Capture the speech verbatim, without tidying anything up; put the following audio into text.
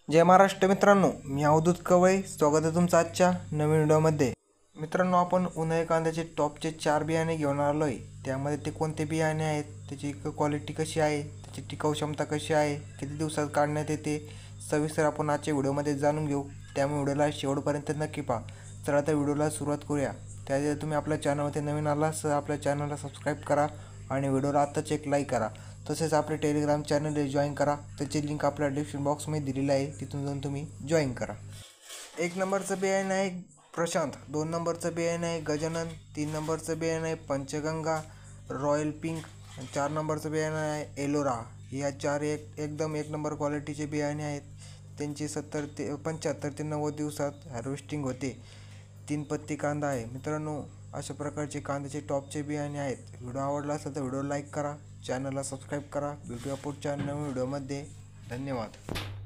जय महाराष्ट्र मित्रांनो, मी अवधूत कवळे. स्वागत आहे तुमचं आजच्या नवीन व्हिडिओमध्ये. मित्रांनो, आपण उन्हाळी कांद्याचे टॉपचे चार बियाणे घेऊन आलो आहे. त्यामध्ये ते कोणते बियाणे आहेत, त्याची क्वालिटी कशी आहे, त्याची टिकाऊ क्षमता कशी आहे, किती दिवसात काढण्यात येते, सविस्तर आपण आजच्या व्हिडिओमध्ये जाणून घेऊ. त्यामुळे व्हिडिओला शेवटपर्यंत नक्की पहा. चला तर व्हिडिओला सुरुवात करूया. त्याआधी तुम्ही आपल्या चॅनलवरती नवीन आला तर आपल्या चॅनलला सबस्क्राईब करा आणि व्हिडिओला आत्ताच एक लाईक करा. तसेच आपले टेलिग्राम चॅनल जॉईन करा. त्याची लिंक आपल्या डिस्क्रिप्शन बॉक्समध्ये दिलेली आहे, तिथून जाऊन तुम्ही जॉईन करा. एक नंबरचं बियाणं आहे प्रशांत, दोन नंबरचं बियाणं आहे गजानन, तीन नंबरचं बियाणं आहे पंचगंगा रॉयल पिंक, चार नंबरचं बियाणं आहे एलोरा. या चार एक एकदम एक नंबर क्वालिटीचे बियाणे आहेत. त्यांची सत्तर ते पंच्याहत्तर ते नव्वद दिवसात हार्वेस्टिंग होते. तीन पत्ती कांदा आहे. मित्रांनो, अशा प्रकारचे कांद्याचे टॉपचे बियाणे आहेत. व्हिडिओ आवडला असेल तर व्हिडिओ लाईक करा, चॅनलला सबस्क्राईब करा. भेटूया पुढच्या नवीन व्हिडिओमध्ये. धन्यवाद.